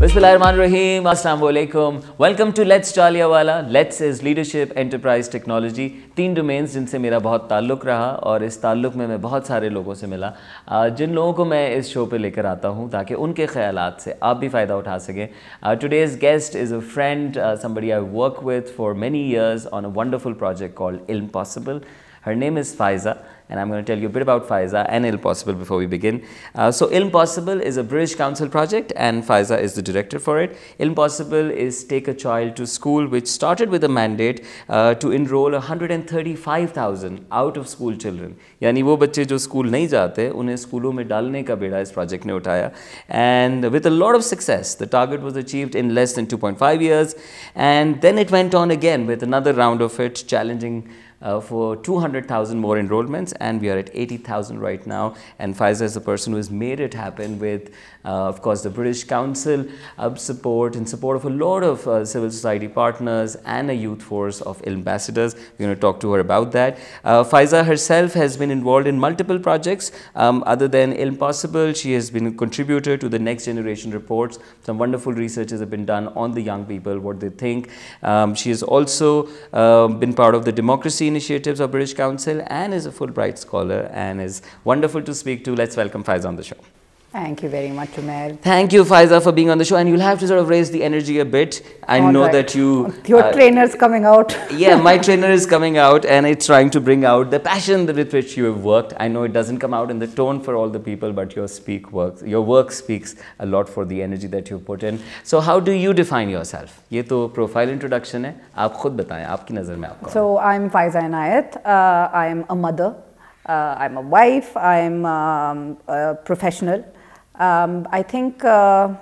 Bismillahirrahmanirrahim. Assalamu alaikum. Welcome to Let's Jaliawala. Let's is leadership, enterprise, technology. 3 domains जिनसे मेरा बहुत ताल्लुक़ रहा और इस ताल्लुक़ में मैं बहुत सारे लोगों से मिला जिन लोगों को मैं इस शो पे लेकर आता हूँ ताकि उनके ख़यालात से आप भी फ़ायदा उठा सकें. Today's guest is a friend, somebody I work with for many years on a wonderful project called ILMPOSSIBLE. Her name is Faiza, and I'm going to tell you a bit about Faiza and ILMPOSSIBLE before we begin. So ILMPOSSIBLE is a British Council project and Faiza is the director for it. ILMPOSSIBLE is Take a Child to School, which started with a mandate to enroll 135,000 out of school children. यानी वो बच्चे जो school नहीं जाते उन्हें स्कूलों में डालने का बेड़ा इस प्रोजेक्ट ने उठाया. And with a lot of success, the target was achieved in less than 2.5 years, and then it went on again with another round of it, challenging for 200,000 more enrollments, and we are at 80,000 right now. And Faiza is the person who has made it happen with, of course, the British Council support, in support of a lot of civil society partners and a youth force of ambassadors. We're going to talk to her about that. Faiza herself has been involved in multiple projects. Other than ILMPOSSIBLE, she has been a contributor to the Next Generation reports. Some wonderful researches have been done on the young people, what they think. She has also been part of the democracy initiatives of British Council and is a Fulbright scholar and is wonderful to speak to. Let's welcome Faiza on the show. Thank you very much, Umair. Thank you, Faiza, for being on the show, and you'll have to sort of raise the energy a bit. I know that you... Your trainer's coming out. Yeah, my trainer is coming out, and it's trying to bring out the passion with which you have worked. I know it doesn't come out in the tone for all the people, but your work speaks a lot for the energy that you put in. So how do you define yourself? ये तो profile introduction है. आप खुद बताएं, आपकी नज़र में आप कौन? So I'm Faiza Inayat. I'm a mother. I'm a wife. I'm a professional. I think to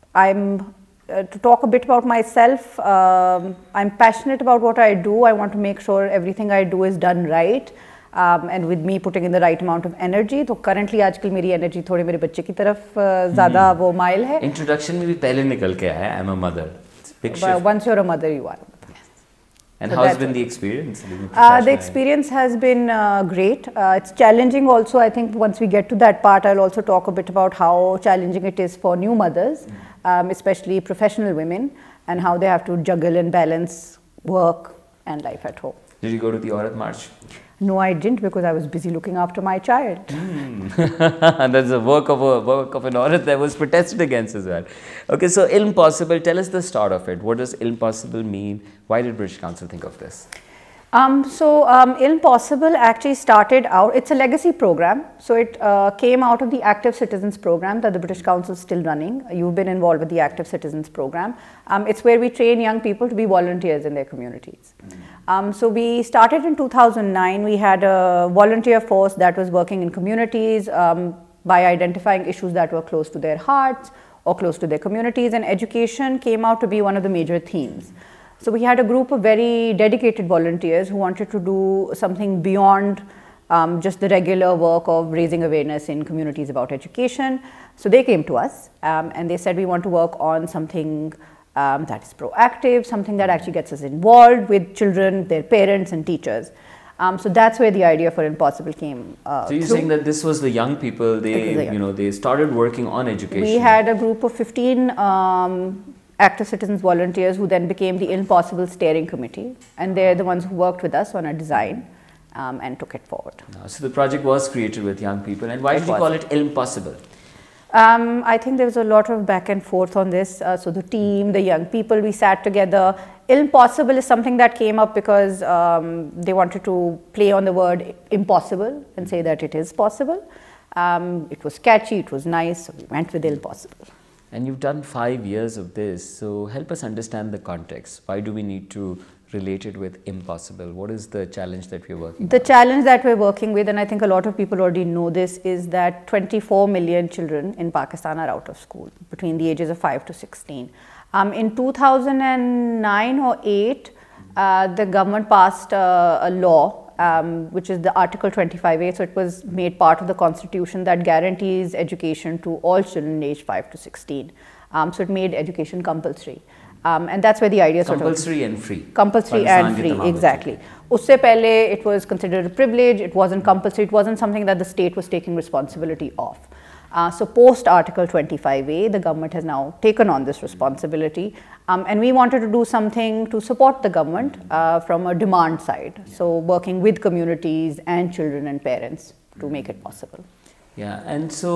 talk a bit about myself, I'm passionate about what I do. I want to make sure everything I do is done right, and with me putting in the right amount of energy. So currently आजकल मेरी energy थोड़ी मेरे बच्चे की तरफ ज़्यादा वो mile है. Introduction में भी पहले निकल के आया. I'm a mother. Once you're a mother, you are. And so how's been the experience? The experience has been great. It's challenging also. I think once we get to that part, I'll also talk a bit about how challenging it is for new mothers, especially professional women, and how they have to juggle and balance work and life at home. Did you go to the Aurat March? No, I didn't, because I was busy looking after my child. That's a work of an Aurat that was protested against as well. Okay, so ILMPOSSIBLE, tell us the start of it. What does ILMPOSSIBLE mean? Why did British Council think of this? ILMPOSSIBLE actually started out, it's a legacy program. So it came out of the Active Citizens program that the British Council is still running. You've been involved with the Active Citizens program. It's where we train young people to be volunteers in their communities. So we started in 2009. We had a volunteer force that was working in communities by identifying issues that were close to their hearts or close to their communities, and education came out to be one of the major themes. So we had a group of very dedicated volunteers who wanted to do something beyond just the regular work of raising awareness in communities about education. So they came to us and they said, we want to work on something that is proactive, something that actually gets us involved with children, their parents and teachers. So that's where the idea for ILMPOSSIBLE came. So you're saying that this was the young people, they started working on education. We had a group of 15 Active Citizens volunteers who then became the ILMPOSSIBLE steering committee, and they're the ones who worked with us on a design and took it forward. So the project was created with young people, and why did you call it ILMPOSSIBLE? I think there was a lot of back and forth on this. So the team, the young people, we sat together. ILMPOSSIBLE is something that came up because they wanted to play on the word impossible and say that it is possible. It was catchy, it was nice, so we went with ILMPOSSIBLE. And you've done 5 years of this, so help us understand the context. Why do we need to relate it with ILMPOSSIBLE? What is the challenge that we're working with? The challenge that we're working with, and I think a lot of people already know this, is that 24 million children in Pakistan are out of school between the ages of 5 to 16. In 2009 or 8, the government passed a law which is the Article 25A. So it was made part of the Constitution that guarantees education to all children aged 5 to 16. So it made education compulsory. And that's where the idea compulsory and free. Compulsory and free, exactly. Usse pehle it was considered a privilege, it wasn't compulsory, it wasn't something that the state was taking responsibility of. So post Article 25A, the government has now taken on this responsibility, and we wanted to do something to support the government from a demand side. So working with communities and children and parents to make it possible. Yeah, and so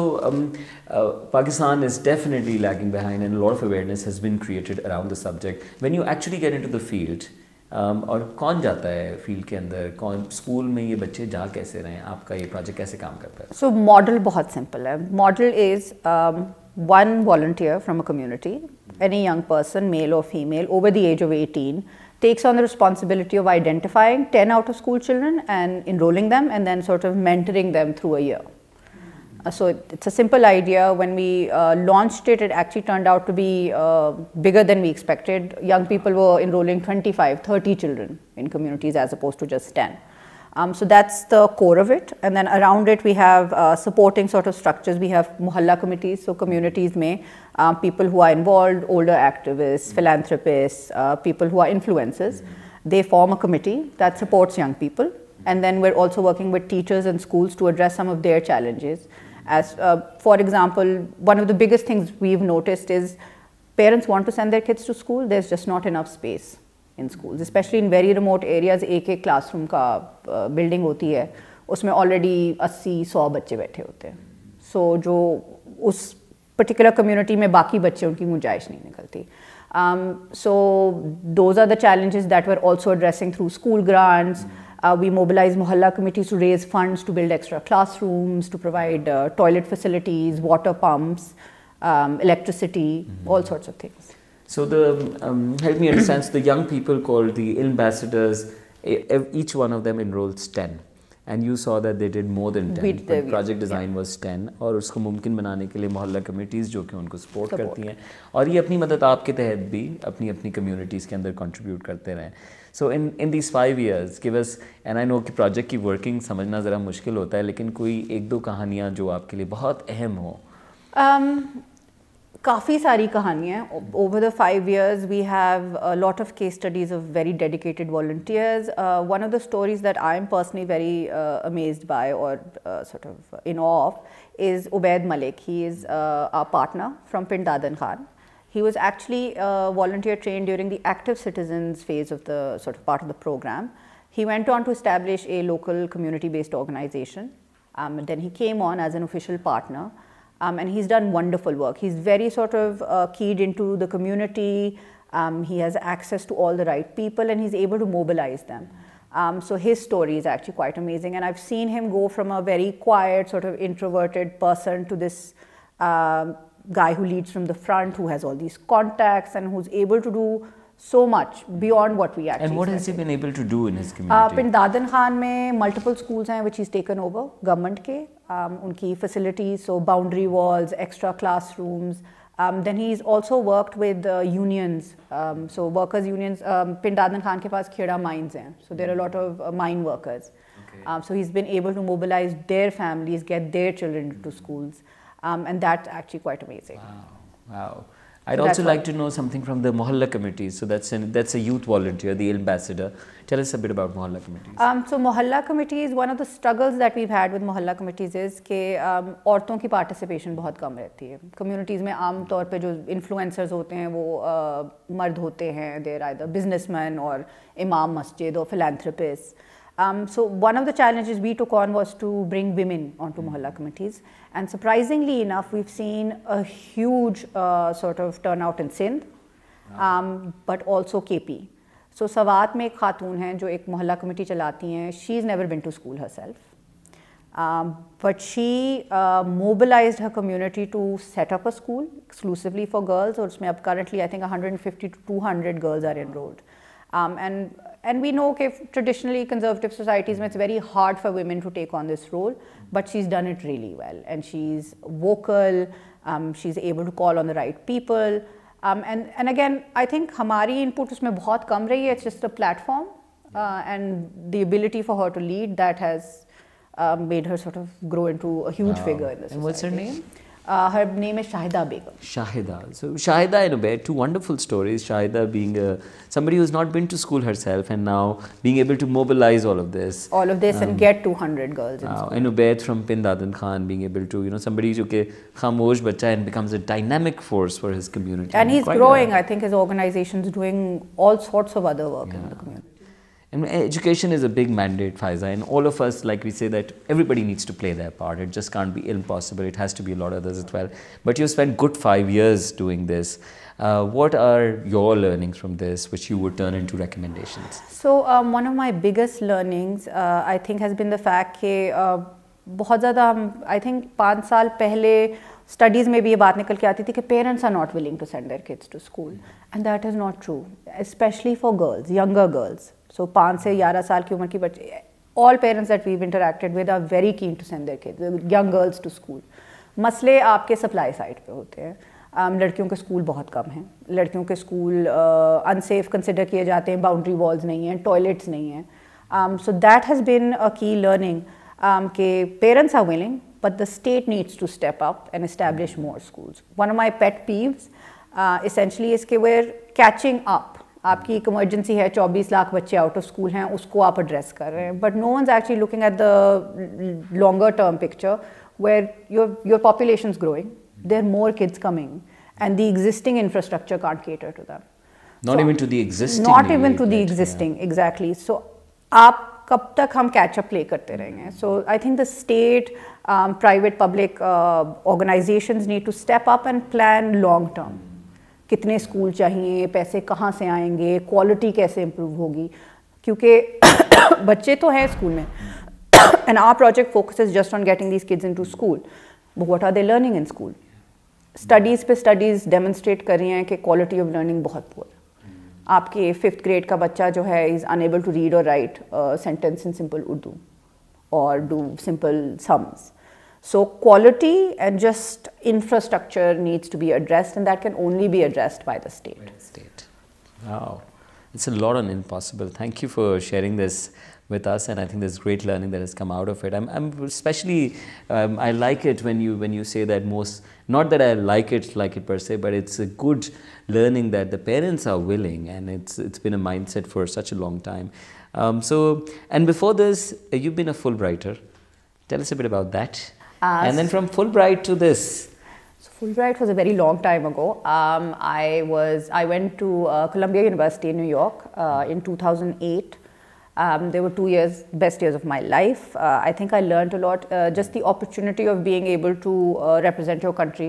Pakistan is definitely lagging behind, and a lot of awareness has been created around the subject. When you actually get into the field, और कौन जाता है field के अंदर, कौन school में ये बच्चे जा कैसे रहे हैं, आपका ये प्रोजेक्ट कैसे काम करता है? सो मॉडल बहुत सिंपल है. Model is one volunteer from a community, any young person, male or female, over the age of 18, takes on the responsibility of identifying 10 out of school children and enrolling them and then sort of mentoring them through a year. So it's a simple idea. When we launched it, it actually turned out to be bigger than we expected. Young people were enrolling 25, 30 children in communities as opposed to just 10. So that's the core of it. And then around it, we have supporting sort of structures. We have mohalla committees. So communities may, people who are involved, older activists, philanthropists, people who are influencers, they form a committee that supports young people. And then we're also working with teachers and schools to address some of their challenges. As for example, one of the biggest things we've noticed is parents want to send their kids to school. There's just not enough space in schools, especially in very remote areas. एक classroom का building होती है, उसमें already 80-100 बच्चे बैठे होते हैं. So जो उस particular community में बाकी बच्चे उनकी गुंजाइश नहीं निकलती. So those are the challenges that we're also addressing through school grants. We mobilize mohalla committees to raise funds to build extra classrooms, to provide toilet facilities, water pumps, electricity, all sorts of things. So help me understand, so the young people called the ambassadors, each one of them enrolls 10. And you saw that they did more than 10. Project design was 10. और उसको मुमकिन बनाने के लिए मोहल्ला committees जो कि उनको सपोर्ट करती हैं और ये अपनी मदद आपके तहत भी अपनी अपनी कम्युनिटीज़ के अंदर कंट्रीब्यूट करते रहें. So in these 5 years, give us, and I know कि प्रोजेक्ट की वर्किंग समझना ज़रा मुश्किल होता है, लेकिन कोई एक दो कहानियाँ जो आपके लिए बहुत अहम हो. काफ़ी सारी कहानियाँ. Over the 5 years, we have a lot of case studies of very dedicated volunteers. One of the stories that I'm personally very amazed by or sort of in awe of is Ubaid Malik. He is our partner from Pind Dadan Khan. He was actually volunteer trained during the active citizens phase of the sort of part of the program. He went on to establish a local community-based organization. And then he came on as an official partner. And he's done wonderful work. He's very sort of keyed into the community. He has access to all the right people and he's able to mobilize them. So his story is actually quite amazing. And I've seen him go from a very quiet, sort of introverted person to this guy who leads from the front, who has all these contacts and who's able to do so much beyond what we actually. And what has he been able to do in his community? Pind Dadan Khan में multiple schools हैं which he's taken over government के, उनकी facilities, so boundary walls, extra classrooms. Then he's also worked with unions, so workers unions. Pind Dadan Khan के पास Kheda mines हैं, so there are a lot of mine workers. Okay. So he's been able to mobilize their families, get their children to schools. And that's actually quite amazing. Wow, wow. I'd also like to know something from the mohalla committees. So that's a youth volunteer, the ambassador. Tell us a bit about mohalla committees. So mohalla committees, one of the struggles that we've had with mohalla committees is कि औरतों की participation बहुत कम रहती है. Communities में आम तौर पे जो influencers होते हैं वो मर्द होते हैं. They're either businessmen or imam masjid or philanthropists. So one of the challenges we took on was to bring women onto mohalla committees, and surprisingly enough, we've seen a huge sort of turnout in Sindh, but also KP. So Sawat में एक खातून हैं जो एक mohalla committee चलाती हैं. She's never been to school herself, but she mobilized her community to set up a school exclusively for girls. और उसमें अब currently I think 150 to 200 girls are enrolled. And we know that traditionally conservative societies, it's very hard for women to take on this role, but she's done it really well. And she's vocal, she's able to call on the right people. And again, I think hamari input usme bahut kam rahi hai. It's just a platform and the ability for her to lead that has made her sort of grow into a huge figure in this. And what's her name? Her name is Shahida Begum. Shahida. So Shahida and Umair, two wonderful stories. Shahida being somebody who's not been to school herself and now being able to mobilize all of this. And get 200 girls in school. And Umair from Pindadan Khan being able to, somebody who's a khamosh bacha and becomes a dynamic force for his community. And he's growing. I think his organization's doing all sorts of other work in the community. And education is a big mandate, Faiza, and all of us, like we say, that everybody needs to play their part. It just can't be ILMPOSSIBLE. It has to be a lot of others as well. But you've spent good 5 years doing this. What are your learnings from this, which you would turn into recommendations? So one of my biggest learnings, I think, has been the fact that बहुत ज़्यादा I think 5 साल पहले studies में भी ये बात निकल के आती थी कि parents are not willing to send their kids to school, and that is not true, especially for girls, younger girls. So 5 से 11 साल की उम्र की बच्चे, all parents that we've interacted with are very keen to send their kids, young girls to school. मसले आपके supply side पे होते हैं. लड़कियों के स्कूल बहुत कम हैं, लड़कियों के स्कूल अनसेफ कंसिडर किए जाते हैं, बाउंड्री वॉल्स नहीं हैं, टॉयलेट्स नहीं हैं. So that has been a key learning. कि parents are willing, but the state needs to step up and establish more schools. One of my pet peeves essentially is कि we're catching up. आपकी एक emergency है, 24 लाख बच्चे out of school हैं, उसको आप address कर रहे हैं. But no one's actually looking at the longer term picture where your population is growing, there are more kids coming, and the existing infrastructure can't cater to them. Not even to the existing. Not even to the existing, exactly. So आप कब तक हम catch up play करते रहेंगे. So I think the state, private, public organisations need to step up and plan long term. कितने school चाहिए, पैसे कहाँ से आएंगे, क्वालिटी कैसे इम्प्रूव होगी, क्योंकि बच्चे तो हैं स्कूल में and our project focuses just on getting these kids into school, but what are they learning in school. Studies पे स्टडीज़ डेमोन्स्ट्रेट कर रही हैं कि क्वालिटी ऑफ लर्निंग बहुत पुअर. आपके 5th grade का बच्चा जो है is unable to read or write a sentence in simple Urdu or do simple sums. So quality and just infrastructure needs to be addressed, and that can only be addressed by the state. Wow, it's a lot on ILMPOSSIBLE. Thank you for sharing this with us, and I think there's great learning that has come out of it. I'm especially I like it when you say that not that I like it per se, but it's a good learning that the parents are willing, and it's been a mindset for such a long time. And before this, you've been a Fulbrighter. Tell us a bit about that. And then from Fulbright to this. So Fulbright was a very long time ago. I went to Columbia University in New York in 2008. There were 2 years, best years of my life. I think I learned a lot. Just the opportunity of being able to represent your country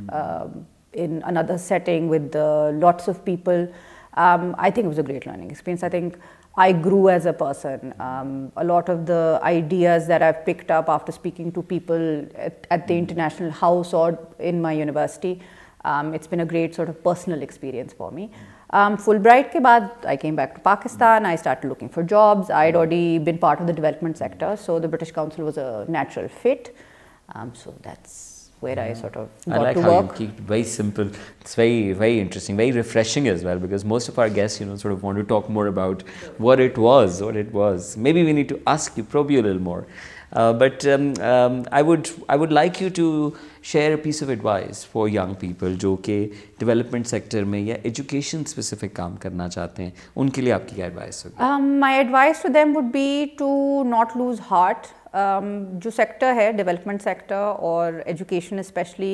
in another setting with lots of people. I think it was a great learning experience. I think I grew as a person. A lot of the ideas that I've picked up after speaking to people at the International House or in my university, it's been a great sort of personal experience for me. Fulbright ke baad, I came back to Pakistan. I started looking for jobs. I had already been part of the development sector, so the British Council was a natural fit. So that's where I sort of got to work. I like how you keep it very simple. It's very, very interesting, very refreshing as well, because most of our guests, sort of want to talk more about what it was. Maybe we need to ask you, probe you a little more. But I would like you to share a piece of advice for young people जो कि development sector में या education specific काम करना चाहते हैं. उनके लिए आपकी क्या advice होगी? My advice to them would be to not lose heart. जो sector है, development sector और education especially,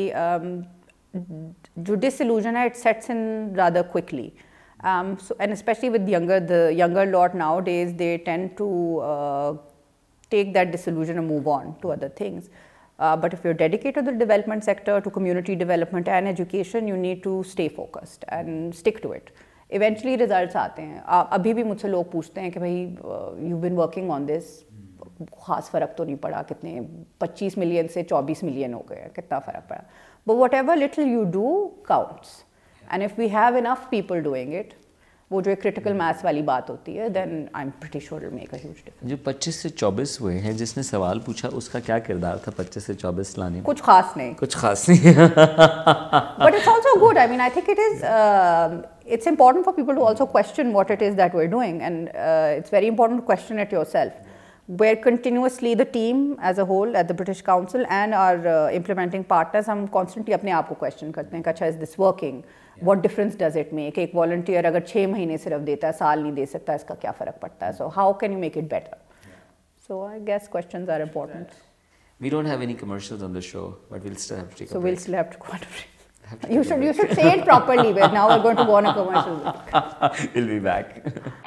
जो disillusion है, it sets in rather quickly. And especially with the younger lot nowadays, they tend to take that disillusion and move on to other things. But if you're dedicated to the development sector, to community development and education, you need to stay focused and stick to it. Eventually results आते हैं. अभी भी मुझसे लोग पूछते हैं कि भाई you've been working on this, खास फ़र्क तो नहीं पड़ा, कितने 25 मिलियन से 24 मिलियन हो गए, कितना फ़र्क पड़ा. But whatever little you do counts. And if we have enough people doing it, वो जो एक critical mass वाली बात होती है, then I'm pretty sure it'll make a huge difference. जो 25 से 24 हुए हैं, जिसने सवाल पूछा उसका क्या किरदार था 25 से 24 लाने में? कुछ खास नहीं. But it's also good. I mean, I think it's important for people to also question what it is that we're doing, and it's very important to question it yourself. where continuously the team as a whole at the British Council and our implementing partners, हम constantly अपने आप को question करते हैं कि अच्छा, is this working? What difference does it make? एक volunteer अगर 6 महीने सिर्फ देता है, साल नहीं दे सकता, इसका क्या फ़र्क पड़ता है? So how can you make it better? So I guess questions are important. We don't have any commercials on the show, but we'll still have to take a break. So we'll still have to go on a break. You should say it properly, but now we're going to go on a commercial break. We'll be back.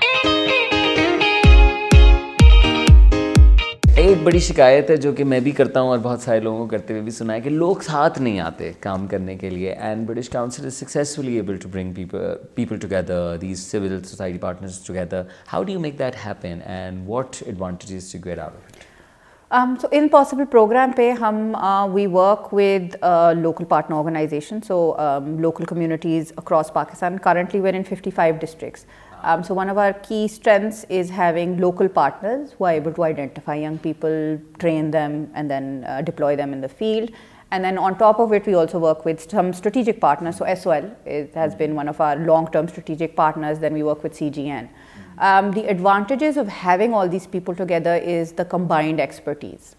एक बड़ी शिकायत है जो कि मैं भी करता हूँ और बहुत सारे लोगों को करते हुए भी सुना है कि लोग साथ नहीं आते काम करने के लिए, and British Council is successfully able to bring people together, these civil society partners together. How do you make that happen and what advantages do you get out of it? So ILMPOSSIBLE program पे हम we work with local partner organizations, so local communities across Pakistan. Currently we're in 55 districts. So one of our key strengths is having local partners who are able to identify young people, train them, and then deploy them in the field. And then on top of it, we also work with some strategic partners. So SOL has been one of our long-term strategic partners. Then we work with CGN. The advantages of having all these people together is the combined expertise.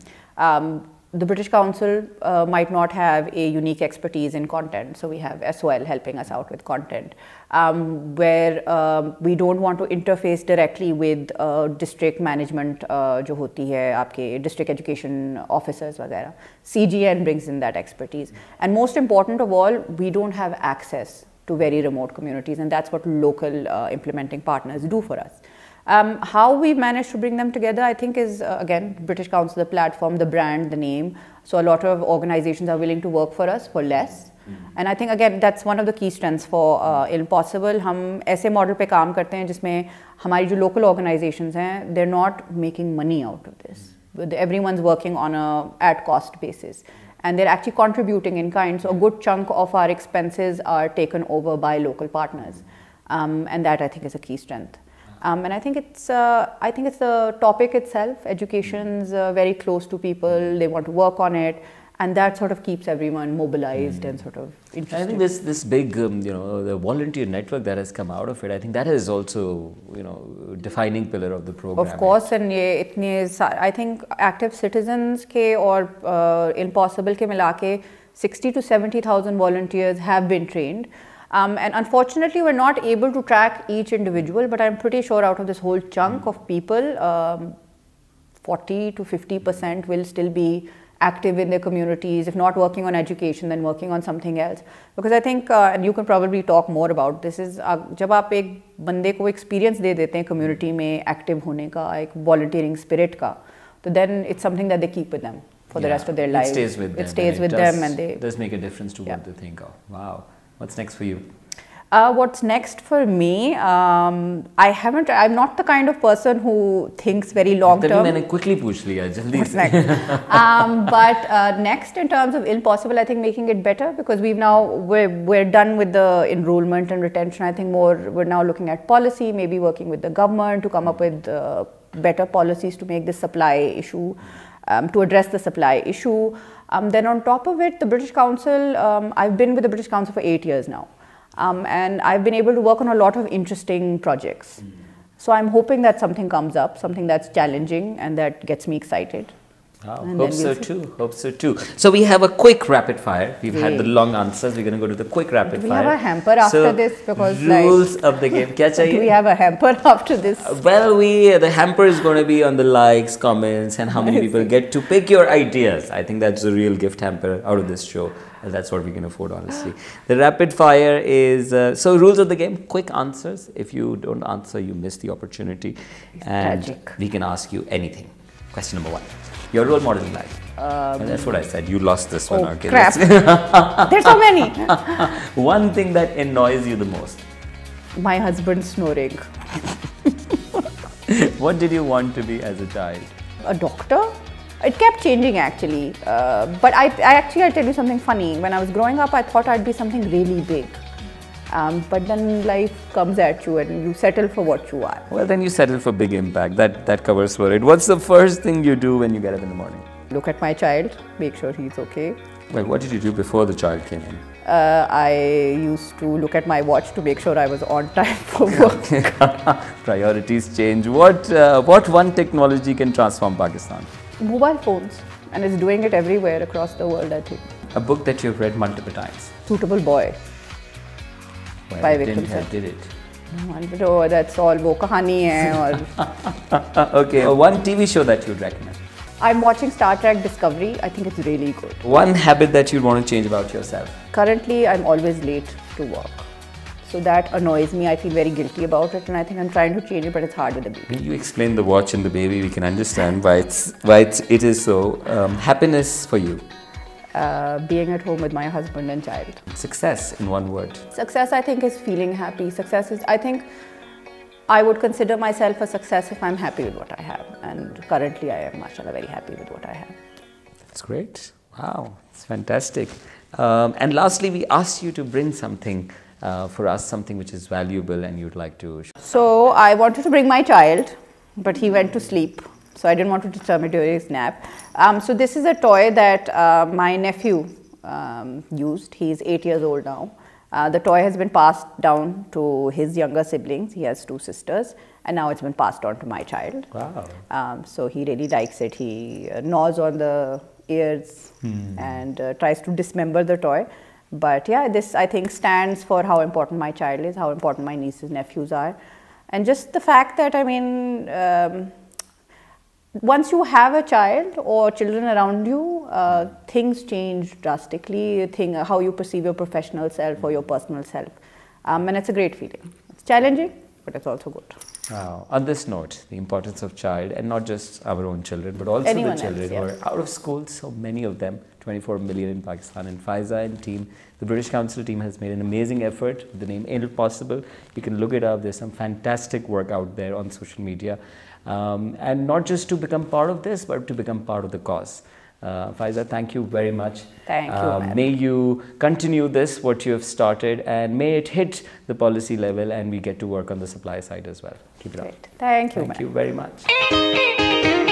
The British Council might not have a unique expertise in content, so we have SOL helping us out with content, where we don't want to interface directly with district management जो होती है आपके district education officers वगैरह. CGN brings in that expertise, and most important of all, we don't have access to very remote communities, and that's what local implementing partners do for us. How we managed to bring them together, I think, is again British Council, the platform, the brand, the name. So a lot of organizations are willing to work for us for less. And I think again that's one of the key strengths for ILMPOSSIBLE. हम ऐसे model पे काम करते हैं जिसमें हमारी जो local organizations हैं, they're not making money out of this. Everyone's working on a at cost basis, and they're actually contributing in kind. So a good chunk of our expenses are taken over by local partners, and that I think is a key strength. And I think it's the topic itself. Education's very close to people. They want to work on it, and that sort of keeps everyone mobilized and sort of interested. I think this big the volunteer network that has come out of it, I think that is also defining pillar of the program. Of course, and I think active citizens के और ILMPOSSIBLE के मिला के 60 to 70,000 volunteers have been trained. And unfortunately, we're not able to track each individual, but I'm pretty sure out of this whole chunk of people, 40 to 50% will still be active in their communities, if not working on education, then working on something else. Because I think, and you can probably talk more about this, is जब आप एक बंदे को experience दे देते हैं community में active होने का, एक volunteering spirit का, तो then it's something that they keep with them for the rest of their lives. It stays with them. It stays with them, and they does make a difference to what they think of. Wow. What's next for you? What's next for me? I'm not the kind of person who thinks very long term. मैंने quickly पूछ लिया, जल्दी What's next? But next, in terms of ILMPOSSIBLE, I think making it better, because we're done with the enrollment and retention. I think we're now looking at policy, maybe working with the government to come up with better policies to make this supply issue, to address the supply issue. Then on top of it, the British Council, I've been with the British Council for 8 years now. And I've been able to work on a lot of interesting projects. So I'm hoping that something comes up, something that's challenging and that gets me excited. Wow. Hope so too. So we have a quick rapid fire. We've had the long answers. We're going to go to the quick rapid fire. Do we have a hamper after this? Because rules of the game. क्या चाहिए? Do we have a hamper after this? Well, the hamper is going to be on the likes, comments, and how many people get to pick your ideas. I think that's the real gift hamper out of this show. And that's what we can afford, honestly. The rapid fire is, so rules of the game, quick answers. If you don't answer, you miss the opportunity. And tragic. We can ask you anything. Question number 1. Your role model in life. And that's what I said. You lost this one. Okay, crap. There's so many. One thing that annoys you the most. My husband snoring. What did you want to be as a child? A doctor. It kept changing actually. But I'll tell you something funny. When I was growing up, I thought I'd be something really big. But then life comes at you and you settle for what you are. Well, then you settle for big impact. That covers for it. What's the first thing you do when you get up in the morning? Look at my child, make sure he's okay. Well, what did you do before the child came in? I used to look at my watch to make sure I was on time for work. Priorities change. What one technology can transform Pakistan? Mobile phones, and it's doing it everywhere across the world, I think. A book that you've read multiple times? Suitable Boy. Well, by it Victim didn't help, Seth. did it? No, oh, that's all wo kahani hai aur Okay, one TV show that you'd recommend? I'm watching Star Trek Discovery. I think it's really good. One habit that you'd want to change about yourself? Currently, I'm always late to work. So that annoys me. I feel very guilty about it, and I think I'm trying to change it, but it's hard with the baby. You explain the watch and the baby, we can understand why it is so. Happiness for you? Being at home with my husband and child. Success in one word? Success, I think, is feeling happy. Success is, I think, I would consider myself a success if I'm happy with what I have. And currently, I am, mashallah, very happy with what I have. That's great. Wow, it's fantastic. And lastly, we asked you to bring something for us, something which is valuable and you'd like to show. So I wanted to bring my child, but he went to sleep. So I didn't want to disturb him during his nap. So this is a toy that my nephew used. He's 8 years old now. The toy has been passed down to his younger siblings. He has 2 sisters, and now it's been passed on to my child. Wow. So he really likes it. He gnaws on the ears and tries to dismember the toy. But yeah, this I think stands for how important my child is, how important my nieces, nephews are. And just the fact that, I mean, once you have a child or children around you, things change drastically. How you perceive your professional self or your personal self. And it's a great feeling. It's challenging, but it's also good. Wow. On this note, the importance of child, and not just our own children, but also Anyone the children else, who are out of school, so many of them, 24 million in Pakistan, and Faiza and team, the British Council team has made an amazing effort with the name ILMPOSSIBLE. You can look it up. There's some fantastic work out there on social media. And not just to become part of this, but to become part of the cause. Faiza, thank you very much. Thank you. May you continue this, what you have started, and may it hit the policy level and we get to work on the supply side as well. Keep it up. Great. Thank you. Thank you very much.